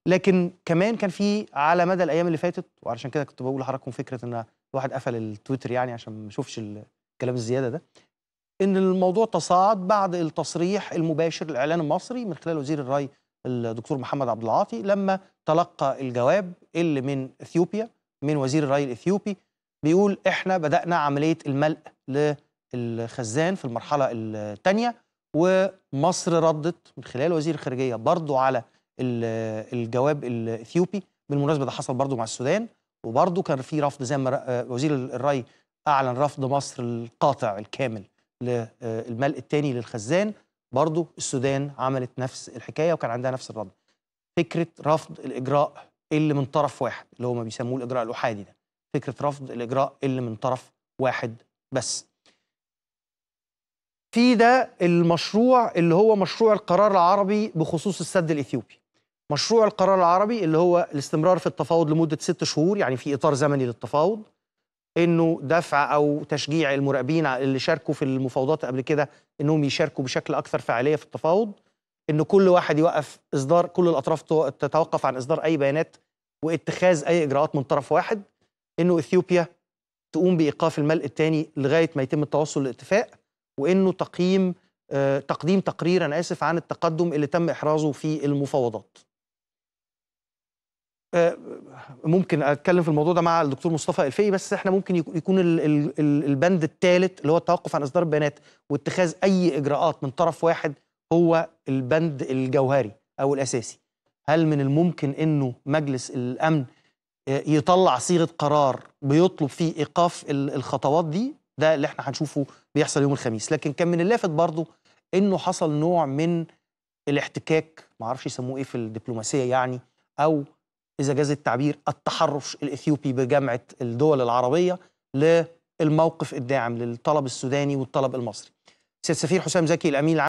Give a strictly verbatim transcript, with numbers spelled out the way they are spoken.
لكن كمان كان في على مدى الايام اللي فاتت، وعشان كده كنت بقول لحضراتكم فكره ان الواحد قفل التويتر يعني عشان ما يشوفش الكلام الزياده ده، ان الموضوع تصاعد بعد التصريح المباشر الاعلان المصري من خلال وزير الري الدكتور محمد عبد العاطي لما تلقى الجواب اللي من اثيوبيا من وزير الري الاثيوبي بيقول احنا بدانا عمليه الملء للخزان في المرحله الثانيه، ومصر ردت من خلال وزير الخارجيه برضو على الجواب الاثيوبي. بالمناسبه ده حصل برضو مع السودان، وبرضو كان في رفض زي ما وزير الري اعلن رفض مصر القاطع الكامل للملء الثاني للخزان، برضو السودان عملت نفس الحكايه وكان عندها نفس الرد. فكره رفض الاجراء اللي من طرف واحد اللي هم بيسموه الاجراء الاحادي ده، فكره رفض الاجراء اللي من طرف واحد بس. في ده المشروع اللي هو مشروع القرار العربي بخصوص السد الاثيوبي. مشروع القرار العربي اللي هو الاستمرار في التفاوض لمده ست شهور، يعني في اطار زمني للتفاوض، انه دفع او تشجيع المراقبين اللي شاركوا في المفاوضات قبل كده انهم يشاركوا بشكل اكثر فعاليه في التفاوض، ان كل واحد يوقف اصدار، كل الاطراف تتوقف عن اصدار اي بيانات واتخاذ اي اجراءات من طرف واحد، انه اثيوبيا تقوم بايقاف الملء الثاني لغايه ما يتم التوصل لاتفاق، وانه تقييم آه تقديم تقرير انا اسف عن التقدم اللي تم احرازه في المفاوضات. ممكن اتكلم في الموضوع ده مع الدكتور مصطفى الفقي، بس احنا ممكن يكون البند الثالث اللي هو التوقف عن اصدار البيانات واتخاذ اي اجراءات من طرف واحد هو البند الجوهري او الاساسي. هل من الممكن انه مجلس الامن يطلع صيغه قرار بيطلب فيه ايقاف الخطوات دي؟ ده اللي احنا هنشوفه بيحصل يوم الخميس. لكن كان من اللافت برضو انه حصل نوع من الاحتكاك، معرفش يسموه ايه في الدبلوماسيه يعني، او إذا جاز التعبير التحرش الإثيوبي بجامعة الدول العربية للموقف الداعم للطلب السوداني والطلب المصري. سيد السفير حسام زكي الأمين